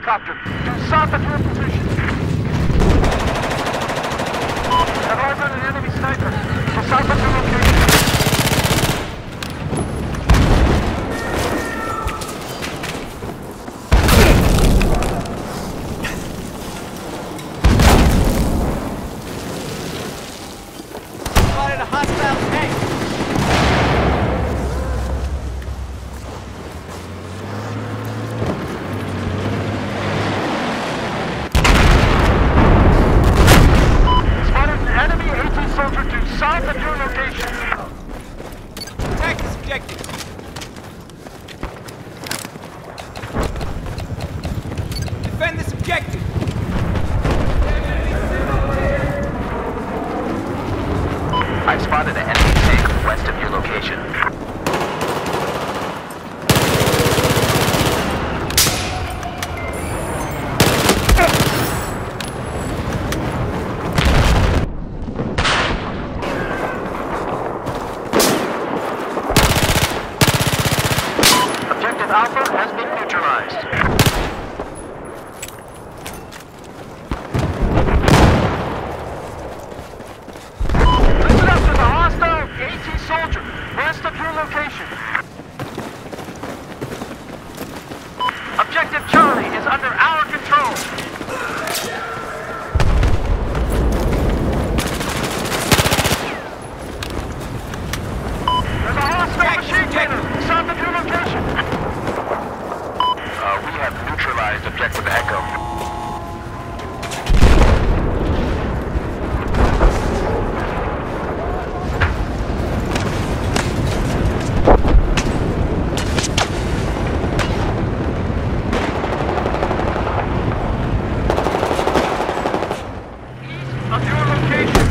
helicopter to south of your position. Have ordered an enemy sniper to south of your location. Spotted a hostile tank. South of your location. Attack this objective. Defend this objective. I've spotted an enemy tank west of your location. Alpha has been neutralized. Listen up to the hostile AT soldier west of your location. Objective Charlie is under our control. There's a hostile machine gunner south of your location. We have neutralized Objective Echo. East of your location.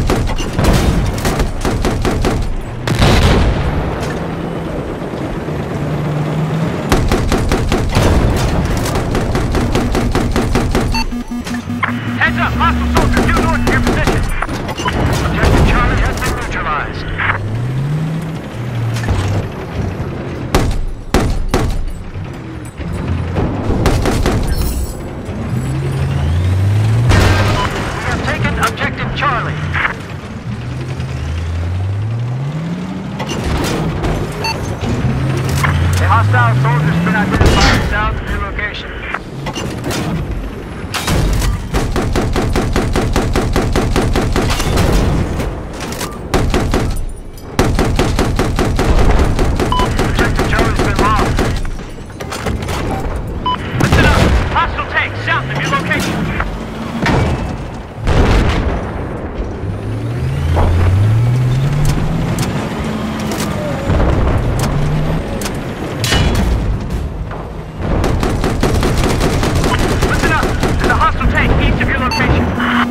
Heads up, hostile soldier due north of your position. Objective Charlie has been neutralized. We have taken Objective Charlie. A hostile soldier's been identified south of your location. South of your location. Listen up. There's a hostile tank east of your location.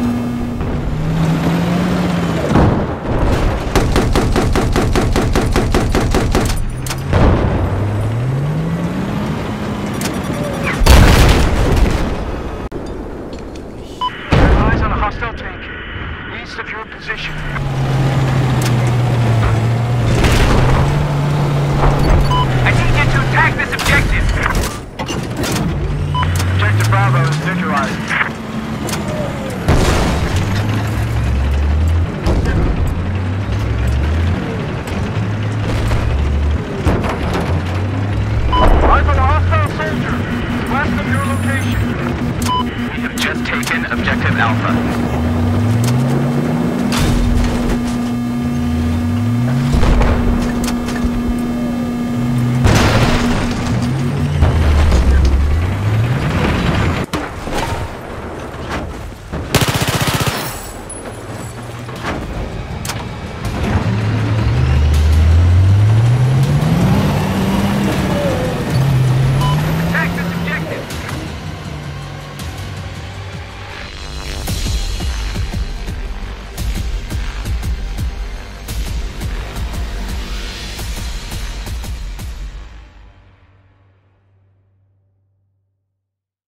Hostile tank, east of your position. I need you to attack this objective. Objective Bravo is neutralized. I'm a hostile soldier, west of your location. We have just taken Objective Alpha.